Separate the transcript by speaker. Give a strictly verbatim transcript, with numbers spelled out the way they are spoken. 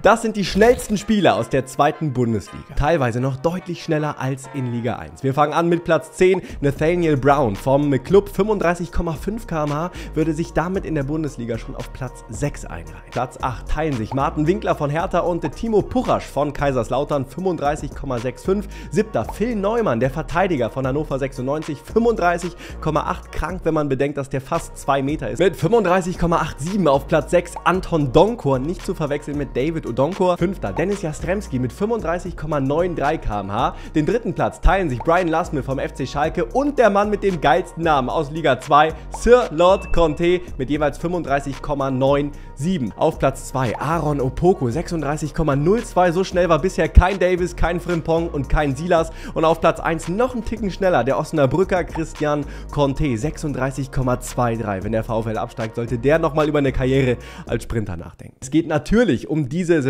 Speaker 1: Das sind die schnellsten Spieler aus der zweiten Bundesliga. Teilweise noch deutlich schneller als in Liga eins. Wir fangen an mit Platz zehn. Nathaniel Brown vom Club fünfunddreißig Komma fünf Kilometer pro Stunde würde sich damit in der Bundesliga schon auf Platz sechs einreihen. Platz acht teilen sich Martin Winkler von Hertha und Timo Puchasch von Kaiserslautern fünfunddreißig Komma fünfundsechzig. Siebter Phil Neumann, der Verteidiger von Hannover sechsundneunzig, fünfunddreißig Komma acht. Krank, wenn man bedenkt, dass der fast zwei Meter ist. Mit fünfunddreißig Komma siebenundachtzig auf Platz sechs Anton Donkor, nicht zu verwechseln mit David Odonkor. Fünfter Dennis Jastremski mit fünfunddreißig Komma dreiundneunzig Kilometer pro Stunde. Den dritten Platz teilen sich Brian Lasme vom F C Schalke und der Mann mit dem geilsten Namen aus Liga zwei, Sir Lord Conte mit jeweils fünfunddreißig Komma siebenundneunzig. Auf Platz zwei Aaron Opoko, sechsunddreißig Komma null zwei. So schnell war bisher kein Davis, kein Frimpong und kein Silas. Und auf Platz eins noch einen Ticken schneller, der Osnabrücker Christian Conte, sechsunddreißig Komma dreiundzwanzig. Wenn der VfL absteigt, sollte der nochmal über eine Karriere als Sprinter nachdenken. Es geht natürlich um diese